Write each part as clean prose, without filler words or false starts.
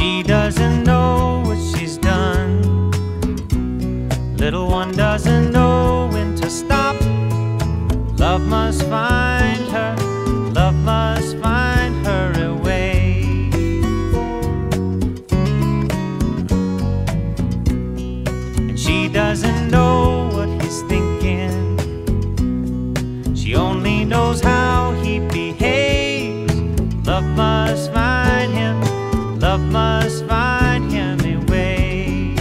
She doesn't know what she's done. Little one doesn't know when to stop. Love must find her, love must find her a way. And she doesn't know what he's thinking. She only knows how he behaves. Love must find him, love must find him a way.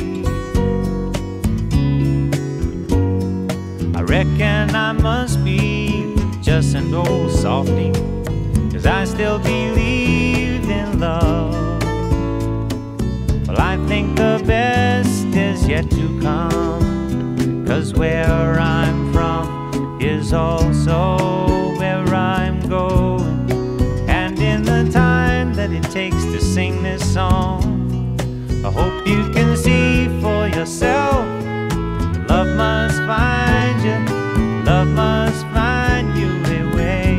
I reckon I must be just an old softy, 'cause I still believe in love. Well, I think the best is yet to come, 'cause where I'm from is also where I'm going. And in the time that it takes to sing this song, I hope you can see for yourself. Love must find you, love must find you a way.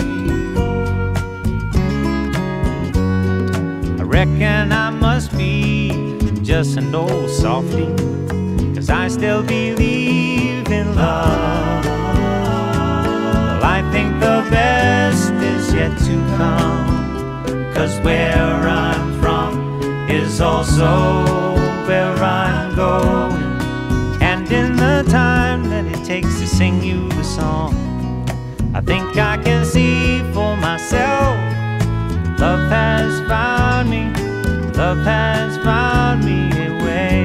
I reckon I must be just an old softy, 'cause I still believe in love. Well, I think the best is yet to come, 'cause where I'm from is also where I'm going. And in the time that it takes to sing you the song, I think I can see for myself. Love has found me, love has found me a way.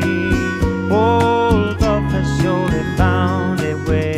Oh, love has surely found a way.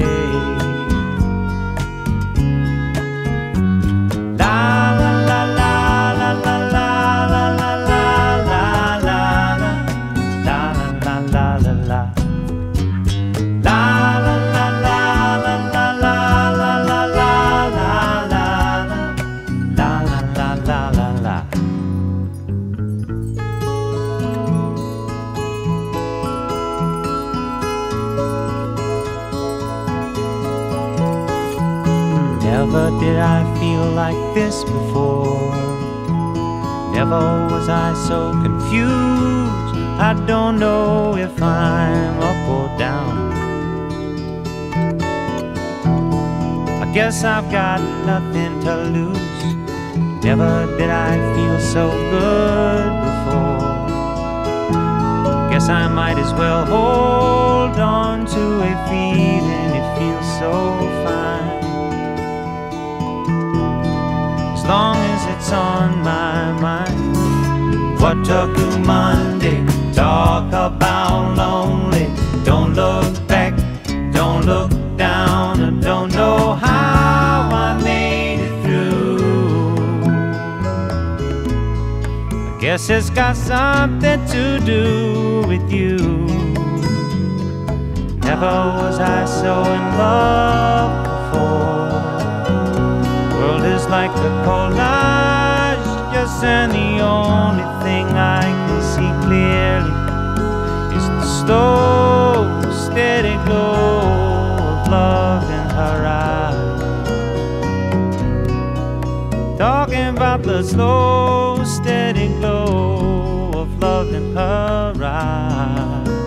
Never did I feel like this before. Never was I so confused. I don't know if I'm up or down. I guess I've got nothing to lose. Never did I feel so good before. Guess I might as well hold on to a feeling. It feels so fine, as long as it's on my mind. What took you Monday? Talk about lonely. Don't look back, don't look down. I don't know how I made it through. I guess it's got something to do with you. Never was I so in love before. World is like a collage, yes, and the only thing I can see clearly is the slow, steady glow of love in her eyes. Talking about the slow, steady glow of love in her eyes.